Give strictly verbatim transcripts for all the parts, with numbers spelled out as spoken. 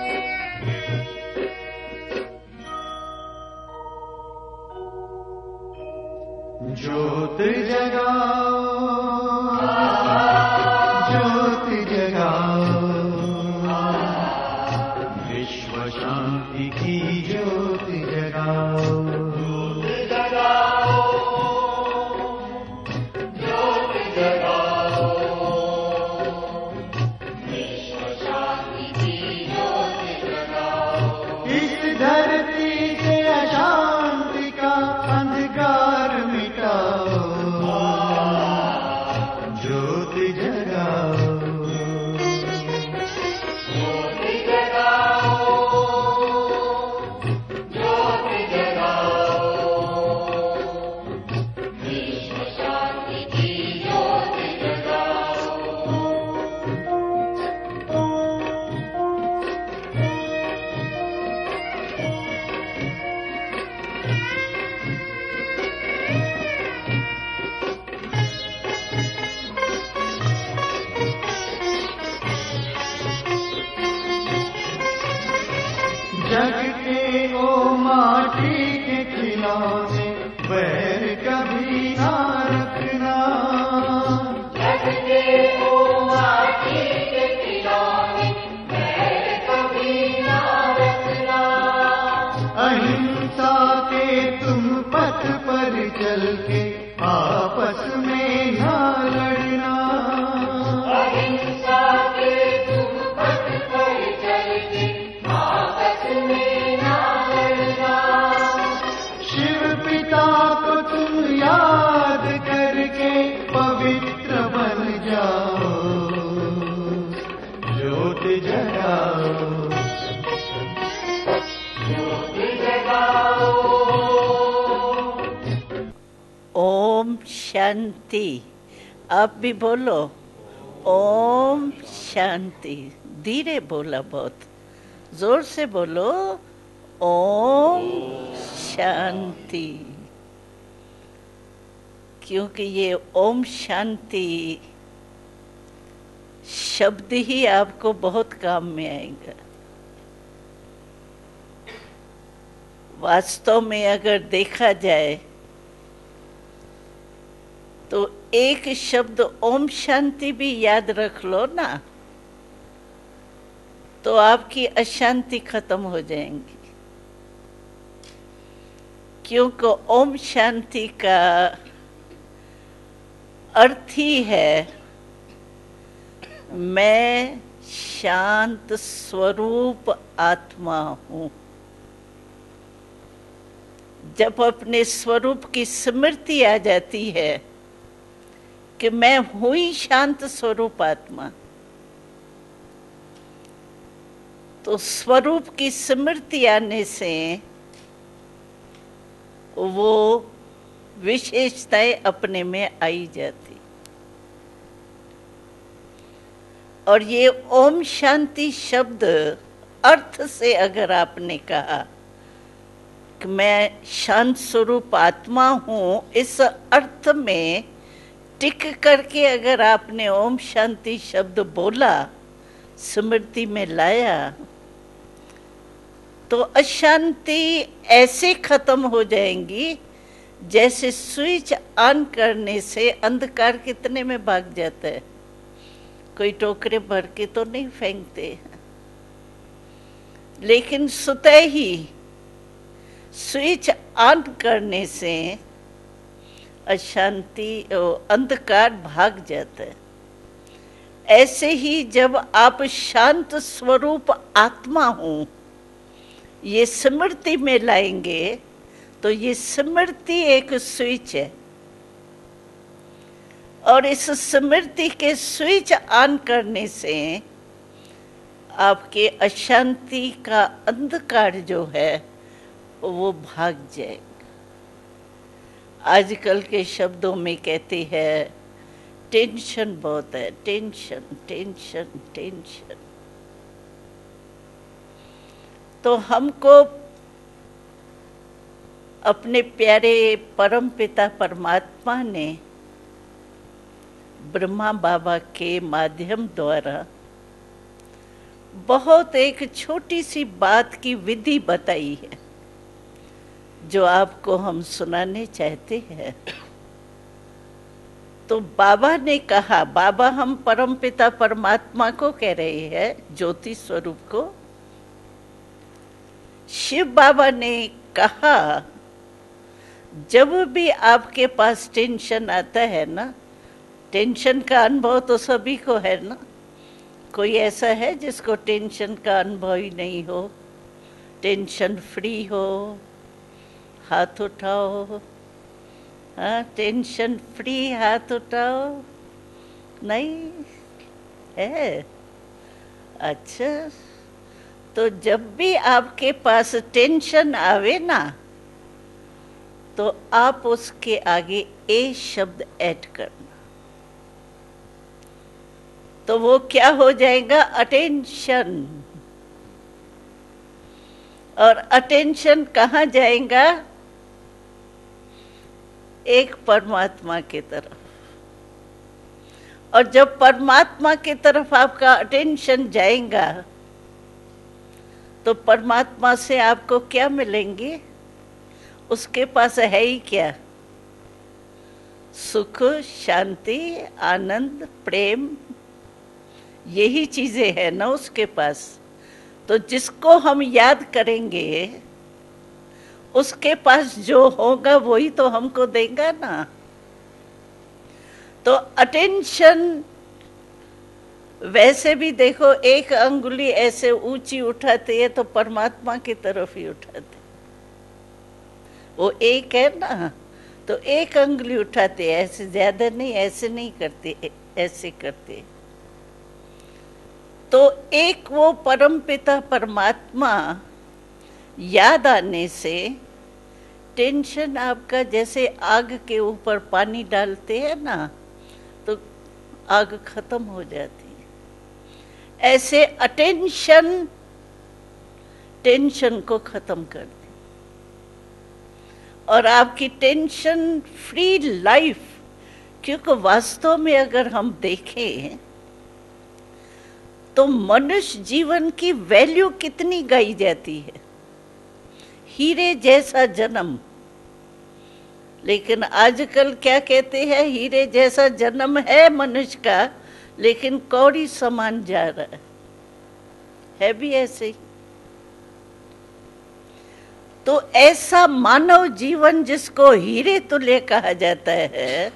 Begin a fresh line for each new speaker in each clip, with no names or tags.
ज्योत जगाओ, ज्योत जगाओ, विश्व शांति की ज्योत जगाओ। ज्योत जगाओ, ज्योत जगाओ, विश्व शांति की ज्योत जगाओ। इस धरती से अशांति का अंधकार मिटाओ, ज्योत जगाओ, ज्योत जगाओ, ज्योत जगाओ, विश्व शांति की ज्योत जगाओ। जग के ओ माटी के खिलौने बैर कभी ना रखना। जग के ओ माटी के खिलौने बैर कभी ना रखना। अहिंसा के तुम पथ पर चल के आपस में ना लड़ना। अहिंसा के तुम पथ पर चल के आपस में ना लड़ना। शिव पिता को तुम याद करके पवित्र बन जाओ, ज्योत जगाओ, ज्योत जगाओ।
ओम शांति। आप भी बोलो ओम शांति। धीरे बोला, बहुत जोर से बोलो ओम शांति, क्योंकि ये ओम शांति शब्द ही आपको बहुत काम में आएगा। वास्तव में अगर देखा जाए तो एक शब्द ओम शांति भी याद रख लो ना, तो आपकी अशांति खत्म हो जाएंगी। क्योंकि ओम शांति का अर्थ ही है मैं शांत स्वरूप आत्मा हूँ। जब अपने स्वरूप की स्मृति आ जाती है कि मैं हूँ ही शांत स्वरूप आत्मा, तो स्वरूप की स्मृति आने से वो विशेषताएं अपने में आई जाती। और ये ओम शांति शब्द अर्थ से अगर आपने कहा कि मैं शांत स्वरूप आत्मा हूँ, इस अर्थ में टिक करके अगर आपने ओम शांति शब्द बोला, स्मृति में लाया, तो अशांति ऐसे खत्म हो जाएंगी जैसे स्विच ऑन करने से अंधकार कितने में भाग जाता है। कोई टोकरे भर के तो नहीं फेंकते, लेकिन सुते ही स्विच ऑन करने से अशांति अंधकार भाग जाता है। ऐसे ही जब आप शांत स्वरूप आत्मा हो ये स्मृति में लाएंगे, तो ये स्मृति एक स्विच है, और इस स्मृति के स्विच ऑन करने से आपके अशांति का अंधकार जो है वो भाग जाएगा। आजकल के शब्दों में कहते हैं टेंशन बहुत है, टेंशन टेंशन टेंशन। तो हमको अपने प्यारे परम पिता परमात्मा ने ब्रह्मा बाबा के माध्यम द्वारा बहुत एक छोटी सी बात की विधि बताई है जो आपको हम सुनाने चाहते हैं। तो बाबा ने कहा, बाबा हम परमपिता परमात्मा को कह रहे हैं, ज्योति स्वरूप को। शिव बाबा ने कहा, जब भी आपके पास टेंशन आता है ना, टेंशन का अनुभव तो सभी को है ना, कोई ऐसा है जिसको टेंशन का अनुभव ही नहीं हो? टेंशन फ्री हो, हाथ उठाओ। हाँ, टेंशन फ्री हाथ उठाओ। नहीं है? अच्छा, तो जब भी आपके पास टेंशन आवे ना, तो आप उसके आगे ए शब्द ऐड करना, तो वो क्या हो जाएगा? अटेंशन। और अटेंशन कहाँ जाएगा? एक परमात्मा की तरफ। और जब परमात्मा की तरफ आपका अटेंशन जाएगा, तो परमात्मा से आपको क्या मिलेंगे? उसके पास है ही क्या? सुख, शांति, आनंद, प्रेम, यही चीजें हैं ना उसके पास। तो जिसको हम याद करेंगे, उसके पास जो होगा वही तो हमको देगा ना। तो अटेंशन, वैसे भी देखो, एक अंगुली ऐसे ऊंची उठाते हैं तो परमात्मा की तरफ ही उठाते, वो एक है ना, तो एक अंगुली उठाते, ऐसे ज्यादा नहीं, ऐसे नहीं करते, ऐसे करते। तो एक वो परमपिता परमात्मा याद आने से टेंशन आपका, जैसे आग के ऊपर पानी डालते हैं ना, तो आग खत्म हो जाती है। ऐसे अटेंशन टेंशन को खत्म कर दी, और आपकी टेंशन फ्री लाइफ। क्योंकि वास्तव में अगर हम देखें तो मनुष्य जीवन की वैल्यू कितनी गाई जाती है, हीरे जैसा जन्म। लेकिन आजकल क्या कहते हैं? हीरे जैसा जन्म है मनुष्य का, लेकिन कौड़ी समान जा रहा है, है भी ऐसे ही। तो ऐसा मानव जीवन जिसको हीरे तुल्य कहा जाता है,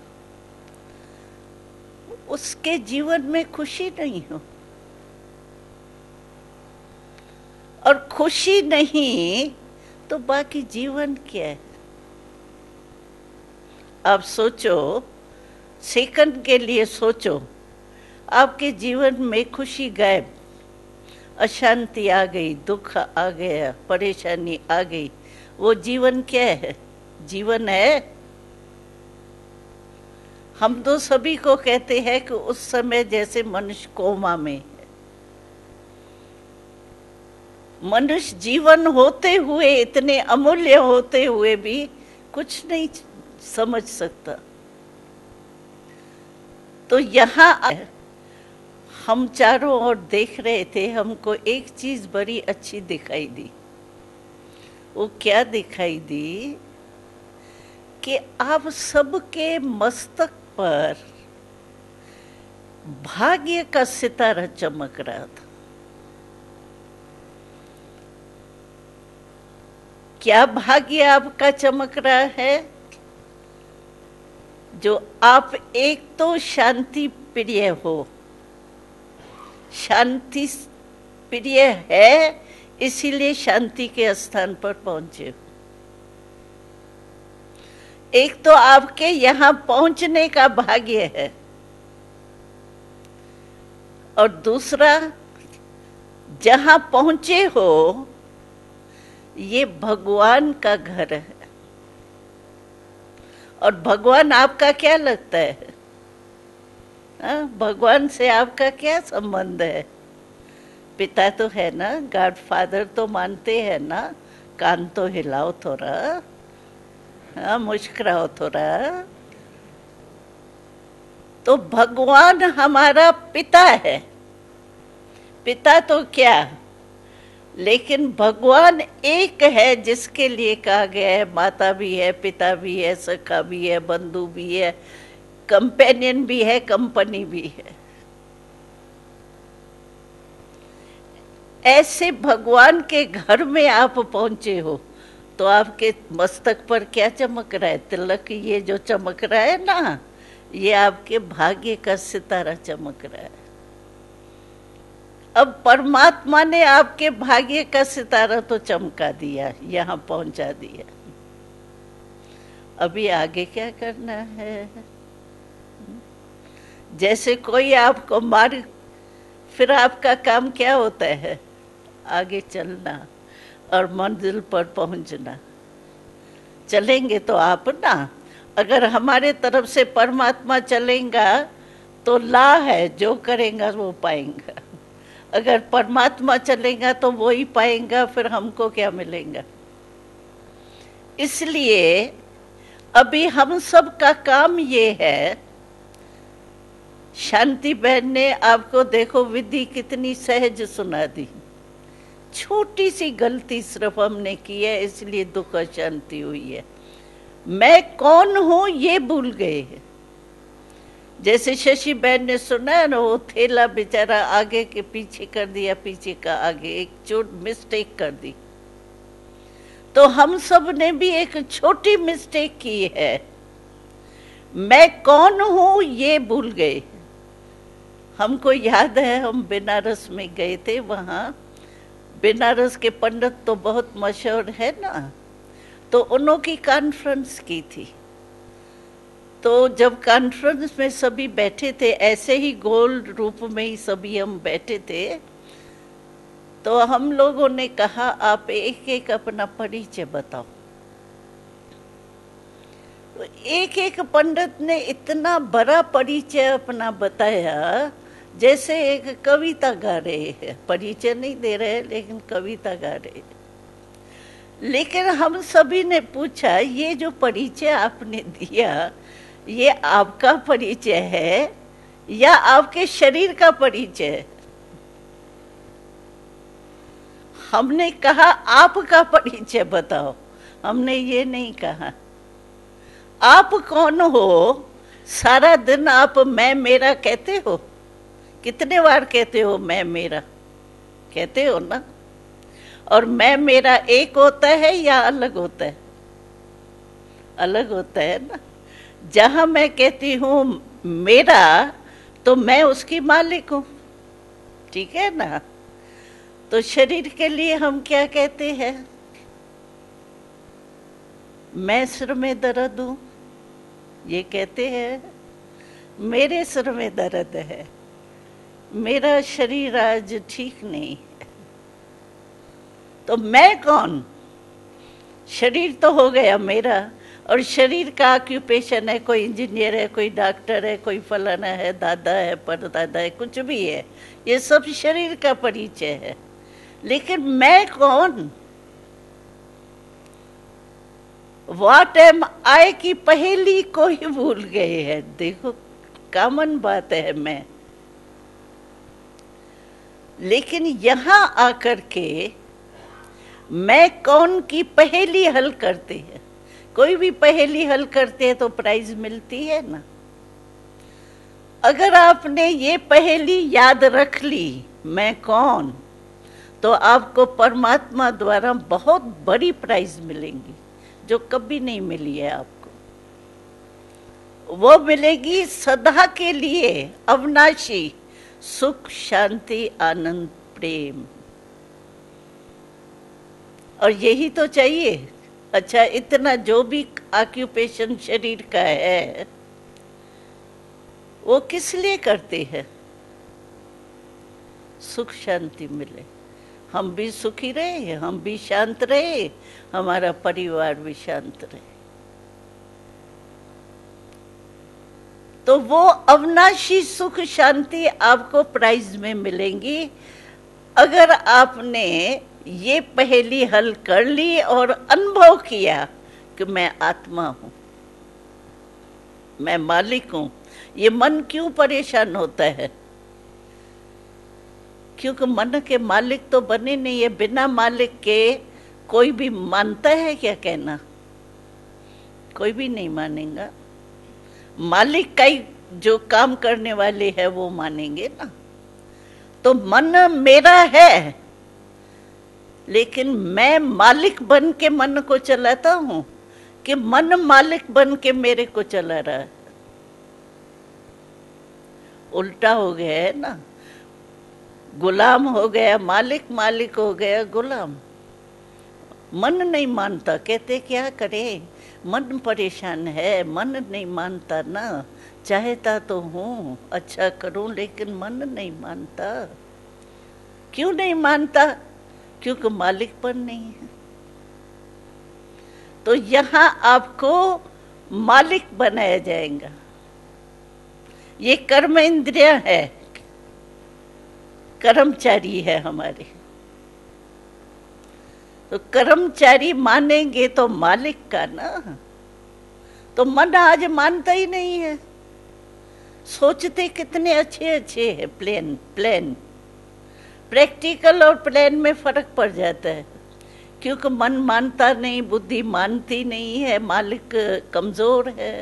उसके जीवन में खुशी नहीं हो। और खुशी नहीं तो बाकी जीवन क्या है? आप सोचो, सेकंड के लिए सोचो, आपके जीवन में खुशी गायब, अशांति आ गई, दुख आ गया, परेशानी आ गई, वो जीवन क्या है? जीवन है? हम तो सभी को कहते हैं कि उस समय जैसे मनुष्य कोमा में है। मनुष्य जीवन होते हुए, इतने अमूल्य होते हुए भी कुछ नहीं समझ सकता। तो यहाँ हम चारों ओर देख रहे थे, हमको एक चीज बड़ी अच्छी दिखाई दी। वो क्या दिखाई दी? कि आप सबके मस्तक पर भाग्य का सितारा चमक रहा था। क्या भाग्य आपका चमक रहा है? जो आप एक तो शांति प्रिय हो, शांति प्रिय है, इसीलिए शांति के स्थान पर पहुंचे हो। एक तो आपके यहाँ पहुंचने का भाग्य है, और दूसरा, जहां पहुंचे हो ये भगवान का घर है। और भगवान आपका क्या लगता है? आ, भगवान से आपका क्या संबंध है? पिता तो है ना, गॉड फादर तो मानते हैं ना। कान तो हिलाओ थोड़ा, हाँ, मुस्कुराओ थोड़ा। तो भगवान हमारा पिता है। पिता तो क्या, लेकिन भगवान एक है जिसके लिए कहा गया है माता भी है, पिता भी है, सखा भी है, बंधु भी है, कंपेनियन भी है, कंपनी भी है। ऐसे भगवान के घर में आप पहुंचे हो तो आपके मस्तक पर क्या चमक रहा है? तिलक, ये जो चमक रहा है ना, ये आपके भाग्य का सितारा चमक रहा है। अब परमात्मा ने आपके भाग्य का सितारा तो चमका दिया, यहाँ पहुंचा दिया। अभी आगे क्या करना है? जैसे कोई आपको मार, फिर आपका काम क्या होता है? आगे चलना और मंजिल पर पहुंचना। चलेंगे तो आप ना, अगर हमारे तरफ से परमात्मा चलेगा तो ला है, जो करेगा वो पाएगा। अगर परमात्मा चलेगा तो वो ही पाएगा, फिर हमको क्या मिलेगा? इसलिए अभी हम सब का काम ये है। शांति बहन ने आपको देखो विधि कितनी सहज सुना दी। छोटी सी गलती सिर्फ हमने की है, इसलिए दुख अशांति हुई है। मैं कौन हूं ये भूल गए हैं। जैसे शशि बहन ने सुना है ना, वो थैला बेचारा आगे के पीछे कर दिया, पीछे का आगे, एक छोट मिस्टेक कर दी। तो हम सब ने भी एक छोटी मिस्टेक की है। मैं कौन हूं ये भूल गए। हमको याद है हम बनारस में गए थे, वहां बनारस के पंडित तो बहुत मशहूर है ना, तो उन्हों की कॉन्फ्रेंस की थी। तो जब कॉन्फ्रेंस में सभी बैठे थे, ऐसे ही गोल रूप में ही सभी हम बैठे थे, तो हम लोगों ने कहा आप एक एक अपना परिचय बताओ। तो एक एक पंडित ने इतना बड़ा परिचय अपना बताया जैसे एक कविता गा रहे हैं। परिचय नहीं दे रहे लेकिन कविता गा रहे हैं। लेकिन हम सभी ने पूछा, ये जो परिचय आपने दिया ये आपका परिचय है या आपके शरीर का परिचय है? हमने कहा आपका परिचय बताओ, हमने ये नहीं कहा आप कौन हो। सारा दिन आप मैं मेरा कहते हो, कितने बार कहते हो मैं मेरा, कहते हो ना। और मैं मेरा एक होता है या अलग होता है? अलग होता है ना। जहां मैं कहती हूं मेरा, तो मैं उसकी मालिक हूं, ठीक है ना। तो शरीर के लिए हम क्या कहते हैं? मैं सिर में दर्द हूं, ये कहते हैं। मेरे सिर में दर्द है, मेरा शरीर आज ठीक नहीं है। तो मैं कौन? शरीर तो हो गया मेरा, और शरीर का ऑक्यूपेशन है, कोई इंजीनियर है, कोई डॉक्टर है, कोई फलाना है, दादा है, परदादा है, कुछ भी है। ये सब शरीर का परिचय है। लेकिन मैं कौन? व्हाट एम आई की पहेली को ही भूल गए हैं। देखो कॉमन बात है मैं, लेकिन यहां आकर के मैं कौन की पहेली हल करते हैं। कोई भी पहेली हल करते हैं तो प्राइज मिलती है ना। अगर आपने ये पहेली याद रख ली, मैं कौन, तो आपको परमात्मा द्वारा बहुत बड़ी प्राइज मिलेंगी जो कभी नहीं मिली है आपको। वो मिलेगी सदा के लिए, अविनाशी सुख, शांति, आनंद, प्रेम। और यही तो चाहिए। अच्छा, इतना जो भी ऑक्यूपेशन शरीर का है वो किस लिए करते हैं? सुख शांति मिले, हम भी सुखी रहे, हम भी शांत रहे, हमारा परिवार भी शांत रहे। तो वो अविनाशी सुख शांति आपको प्राइज में मिलेंगी अगर आपने ये पहेली हल कर ली और अनुभव किया कि मैं आत्मा हूं, मैं मालिक हूं। ये मन क्यों परेशान होता है? क्योंकि मन के मालिक तो बने नहीं है। बिना मालिक के कोई भी मानता है क्या कहना? कोई भी नहीं मानेगा। मालिक का ही जो काम करने वाले है वो मानेंगे ना। तो मन मेरा है, लेकिन मैं मालिक बन के मन को चलाता हूं कि मन मालिक बन के मेरे को चला रहा है? उल्टा हो गया है ना। गुलाम हो गया मालिक, मालिक हो गया गुलाम। मन नहीं मानता, कहते क्या करे, मन परेशान है, मन नहीं मानता ना। चाहता तो हूँ अच्छा करूं, लेकिन मन नहीं मानता। क्यों नहीं मानता? क्योंकि मालिकपन नहीं है। तो यहां आपको मालिक बनाया जाएगा। ये कर्म इंद्रिया है, कर्मचारी है हमारे। तो कर्मचारी मानेंगे तो मालिक का ना। तो मन आज मानता ही नहीं है। सोचते कितने अच्छे अच्छे हैं, प्लान प्लान प्रैक्टिकल और प्लान में फर्क पड़ जाता है। क्योंकि मन मानता नहीं, बुद्धि मानती नहीं है, मालिक कमजोर है।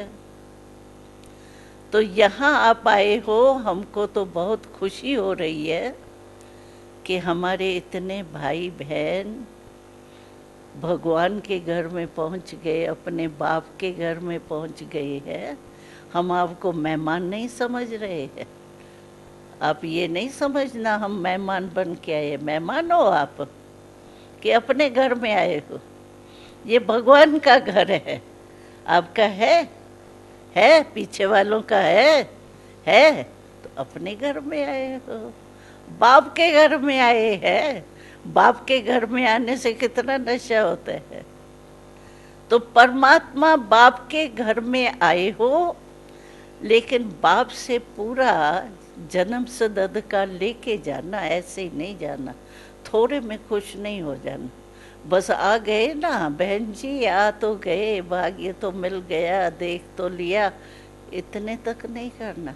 तो यहाँ आप आए हो, हमको तो बहुत खुशी हो रही है कि हमारे इतने भाई बहन भगवान के घर में पहुंच गए, अपने बाप के घर में पहुंच गए हैं। हम आपको मेहमान नहीं समझ रहे हैं। आप ये नहीं समझना हम मेहमान बन के आए। मेहमान हो आप कि अपने घर में आए हो। ये भगवान का घर है, आपका है है पीछे वालों का है है तो अपने घर में आए हो। बाप के घर में आए हैं। बाप के घर में आने से कितना नशा होता है। तो परमात्मा बाप के घर में आए हो, लेकिन बाप से पूरा जन्म सदद का लेके जाना, ऐसे ही नहीं जाना। थोड़े में खुश नहीं हो जाना। बस आ गए ना बहन जी, आ तो गए, भाग्य तो मिल गया, देख तो लिया, इतने तक नहीं करना।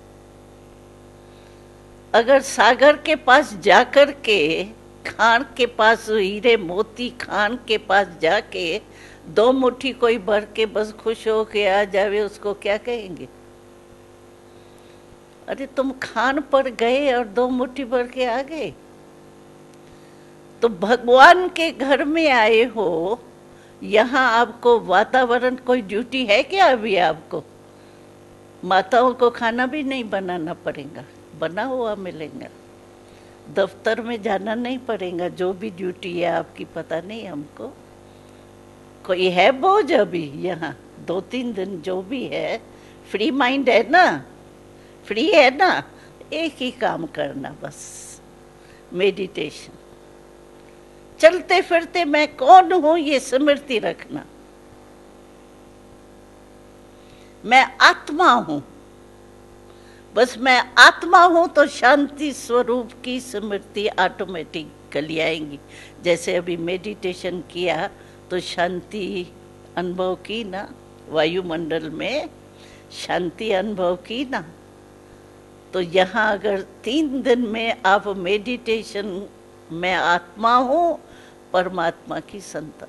अगर सागर के पास जाकर के, खान के पास, हीरे मोती खान के पास जाके दो मुट्ठी कोई भर के बस खुश हो के आ जावे, उसको क्या कहेंगे? अरे तुम खान पर गए और दो मुट्ठी भर के आ गए। तो भगवान के घर में आए हो, यहाँ आपको वातावरण, कोई ड्यूटी है क्या अभी आपको? माताओं को खाना भी नहीं बनाना पड़ेगा, बना हुआ मिलेगा। दफ्तर में जाना नहीं पड़ेगा, जो भी ड्यूटी है आपकी पता नहीं हमको। कोई है बोझ अभी यहाँ? दो तीन दिन जो भी है, फ्री माइंड है ना, फ्री है ना, एक ही काम करना बस, मेडिटेशन। चलते फिरते मैं कौन हूं ये स्मृति रखना। मैं आत्मा हूं, बस मैं आत्मा हूं। तो शांति स्वरूप की स्मृति ऑटोमेटिकली आएंगी। जैसे अभी मेडिटेशन किया तो शांति अनुभव की ना, वायुमंडल में शांति अनुभव की ना। तो यहाँ अगर तीन दिन में आप मेडिटेशन, मैं आत्मा हूँ परमात्मा की संतान,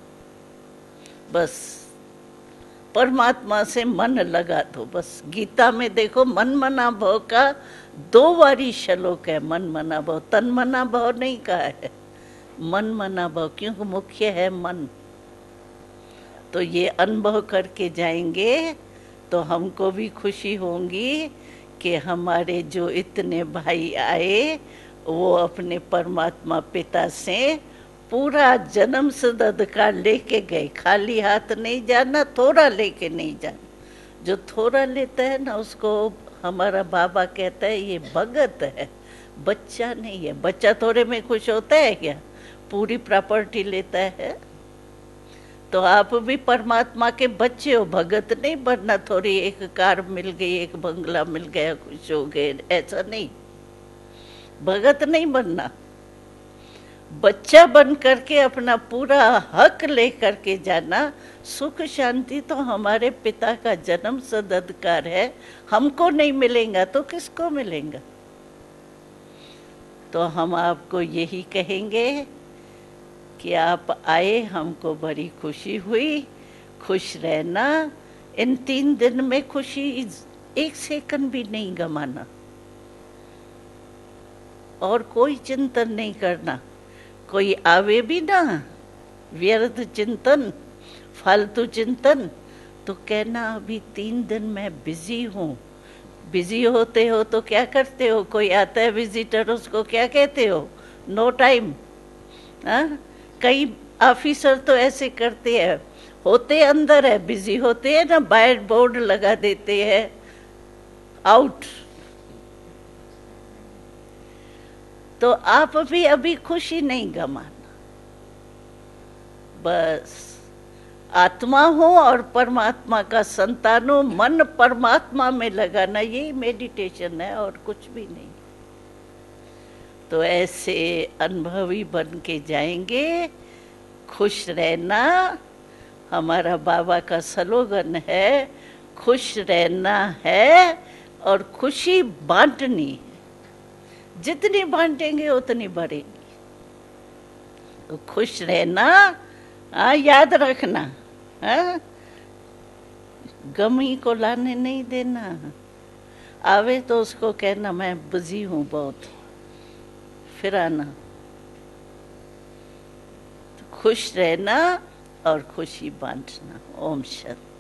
बस परमात्मा से मन लगा दो बस। गीता में देखो मन मना भव का दो बारी श्लोक है। मन मना भव, तन मना भव नहीं कहा है, मन मना भव, क्योंकि मुख्य है मन। तो ये अनुभव करके जाएंगे तो हमको भी खुशी होगी कि हमारे जो इतने भाई आए वो अपने परमात्मा पिता से पूरा जन्म सदद का लेके गए। खाली हाथ नहीं जाना, थोड़ा लेके नहीं जाना। जो थोड़ा लेता है ना, उसको हमारा बाबा कहता है ये भगत है, बच्चा नहीं है। बच्चा थोड़े में खुश होता है क्या? पूरी प्रॉपर्टी लेता है। तो आप भी परमात्मा के बच्चे हो, भगत नहीं बनना। थोड़ी एक कार मिल गई, एक बंगला मिल गया, खुश हो गए, ऐसा नहीं। भगत नहीं बनना, बच्चा बन करके अपना पूरा हक ले करके जाना। सुख शांति तो हमारे पिता का जन्म सददकार है, हमको नहीं मिलेगा तो किसको मिलेगा? तो हम आपको यही कहेंगे कि आप आए, हमको बड़ी खुशी हुई। खुश रहना, इन तीन दिन में खुशी एक सेकंड भी नहीं गंवाना, और कोई चिंतन नहीं करना। कोई आवे भी ना व्यर्थ चिंतन, फालतू चिंतन, तो कहना अभी तीन दिन मैं बिजी हूँ। बिजी होते हो तो क्या करते हो? कोई आता है विजिटर, उसको क्या कहते हो? No time. हाँ, कई ऑफिसर तो ऐसे करते हैं, होते अंदर है, बिजी होते हैं ना, बाहर बोर्ड लगा देते हैं आउट। तो आप भी अभी खुशी नहीं गंवाना, बस आत्मा हो और परमात्मा का संतान हो, मन परमात्मा में लगाना, यही मेडिटेशन है और कुछ भी नहीं। तो ऐसे अनुभवी बन के जाएंगे। खुश रहना हमारा बाबा का स्लोगन है, खुश रहना है और खुशी बांटनी है। जितनी बांटेंगे उतनी बढ़ेगी। तो खुश रहना, हाँ याद रखना, हाँ गमी को लाने नहीं देना। आवे तो उसको कहना मैं बिजी हूँ बहुत, फिर आना। तो खुश रहना और खुशी बांटना। ओम शांति।